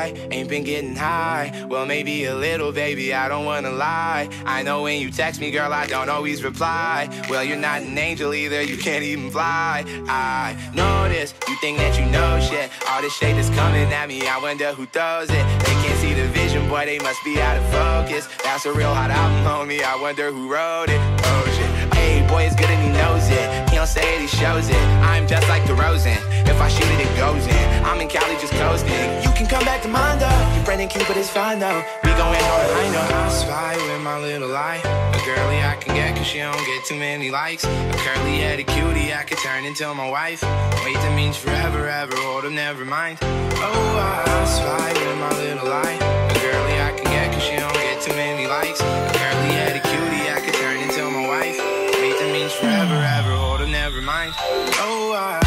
why ain't been getting high. Well, maybe a little, baby, I don't wanna lie. I know when you text me, girl, I don't always reply. Well, you're not an angel either, you can't even fly. I know this, you think that you know shit. All this shade that's coming at me, I wonder who throws it. They can't see the vision, boy, they must be out of focus. That's a real hot album, homie, I wonder who wrote it. Oh shit, hey, boy, it's good and he knows it. He don't say it, he shows it. I'm just like DeRozan, if I shoot it, it goes in. I'm in Cali just coasting. You can come back to mine though, your friend and Cupid is fine though. We going on a high note. I spy with my little eye, a girly I can get cause she don't get too many likes. A curly-headed cutie I could turn into my wife. Wait, that means forever, ever, hold up, never mind. Oh, I spy with my little eye, a girly I can get cause she don't get too many likes. A curly-headed cutie I could turn into my wife. Wait, that means forever, ever, hold up, never mind. Oh, I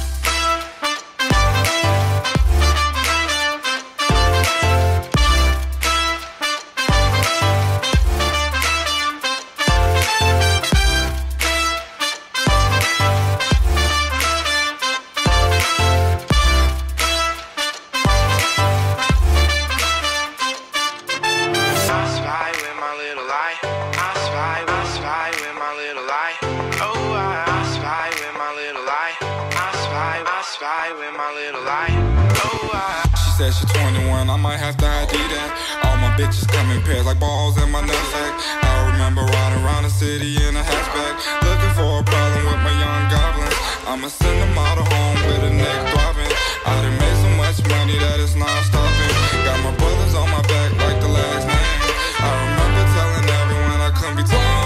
She said she's 21, I might have to ID that. All my bitches come in pairs like balls in my nutsack. I remember riding around the city in a hatchback, looking for a problem with my young goblins. I'ma send them all to home with a neck throbbing. I done made so much money that it's non-stopping. Got my brothers on my back like the last name. I remember telling everyone I couldn't be tamed.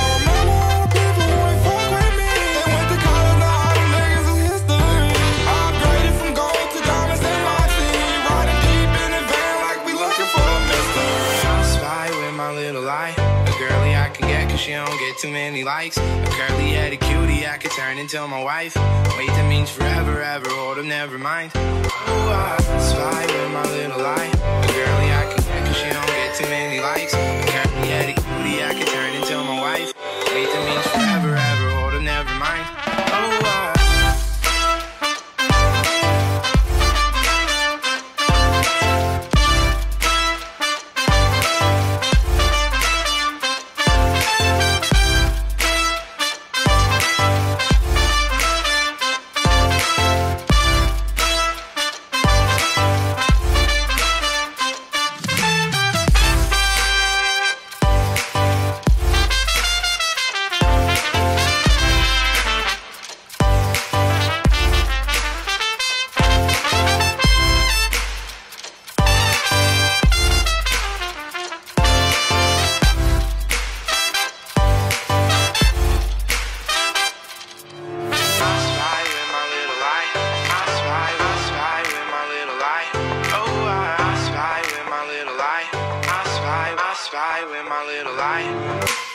She don't get too many likes. A curly-headed cutie I could turn into my wife. Wait, that means forever, ever, hold up, never mind. Oh, I spy with my little eye, a girly I can get cause she don't get too many likes. A curly-headed cutie I could turn into my wife. Wait, that means forever, ever, hold up, never mind. Oh, I spy with my little eye.